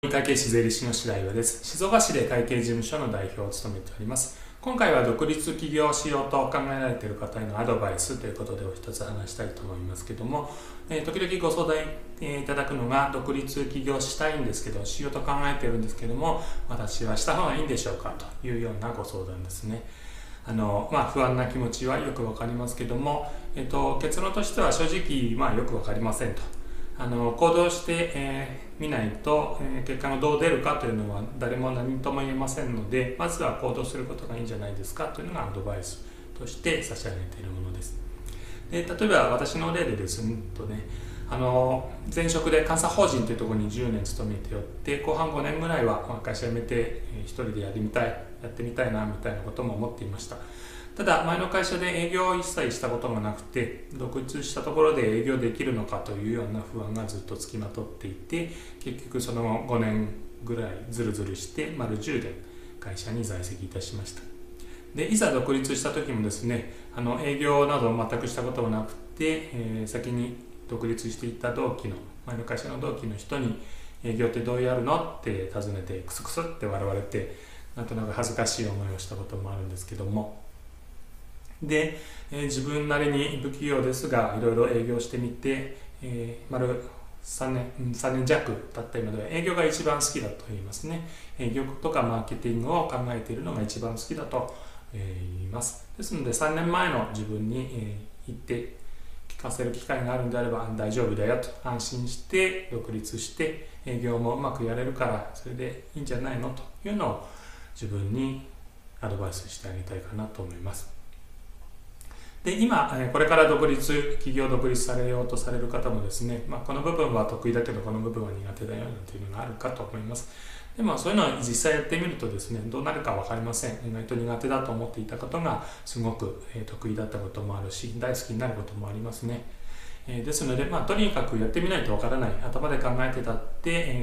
会計士税理士の白岩です。静岡市で会計事務所の代表を務めております。今回は独立起業しようと考えられている方へのアドバイスということでお一つ話したいと思いますけども、時々ご相談いただくのが独立起業したいんですけど、しようと考えているんですけども、私はした方がいいんでしょうかというようなご相談ですね。不安な気持ちはよくわかりますけども、結論としては正直、よくわかりませんと。行動して、みないと、結果がどう出るかというのは誰も何とも言えませんので、まずは行動することがいいんじゃないですかというのがアドバイスとして差し上げているものです。で、例えば私の例でですね、前職で監査法人というところに10年勤めておって、後半5年ぐらいは会社辞めて一人でやってみたいなみたいなことも思っていました。ただ前の会社で営業を一切したことがなくて、独立したところで営業できるのかというような不安がずっとつきまとっていて、結局その5年ぐらいずるずるして丸10年会社に在籍いたしました。で、いざ独立した時もですね、営業など全くしたことがなくて、先に独立していた前の会社の同期の人に営業ってどうやるのって尋ねてクスクスって笑われて、なんとなく恥ずかしい思いをしたこともあるんですけども、で、自分なりに不器用ですがいろいろ営業してみて、丸3年弱経った今では営業が一番好きだと言いますね。営業とかマーケティングを考えているのが一番好きだと言います。ですので3年前の自分に言って聞かせる機会があるんであれば大丈夫だよと安心して独立して営業もうまくやれるからそれでいいんじゃないのというのを自分にアドバイスしてあげたいかなと思います。で、今これから企業独立されようとされる方もですね、この部分は得意だけどこの部分は苦手だよなんていうのがあるかと思います。でもそういうのを実際やってみるとですね、どうなるか分かりません。意外と苦手だと思っていたことがすごく得意だったこともあるし、大好きになることもありますね。ですので、とにかくやってみないとわからない。頭で考えてたって、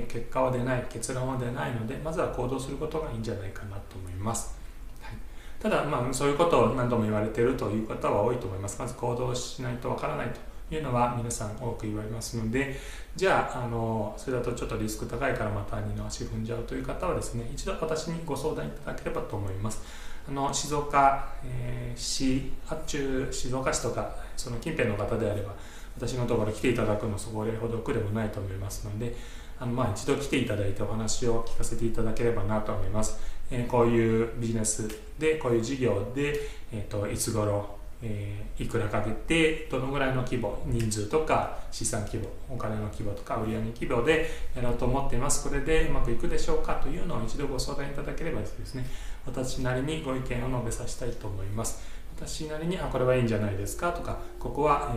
結果は出ない、結論は出ないので、まずは行動することがいいんじゃないかなと思います。ただ、そういうことを何度も言われているという方は多いと思います。まず行動しないとわからないというのは皆さん多く言われますので、じゃあ、それだとちょっとリスク高いからまた二の足踏んじゃうという方はですね、一度私にご相談いただければと思います。静岡市とかその近辺の方であれば私のところ来ていただくのそこほど苦でもないと思いますので、一度来ていただいてお話を聞かせていただければなと思います。こういうビジネスでこういう事業で、いつ頃、いくらかけてどのぐらいの規模、人数とか資産規模、お金の規模とか売上規模でやろうと思っています。これでうまくいくでしょうかというのを一度ご相談いただければですね、私なりにご意見を述べさせたいと思います。私なりにこれはいいんじゃないですかとか、ここは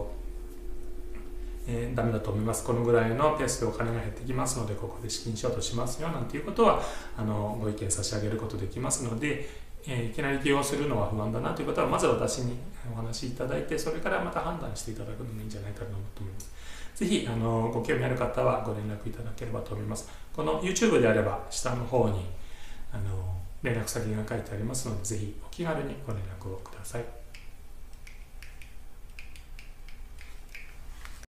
ダメだと思います。このぐらいのペースでお金が減ってきますので、ここで資金ショートしますよなんていうことはご意見差し上げることできますので、いきなり起業するのは不安だなということはまず私にお話しいただいて、それからまた判断していただくのもいいんじゃないかなと思います。ぜひご興味ある方はご連絡いただければと思います。この YouTube であれば下の方に連絡先が書いてありますので、ぜひお気軽にご連絡をください。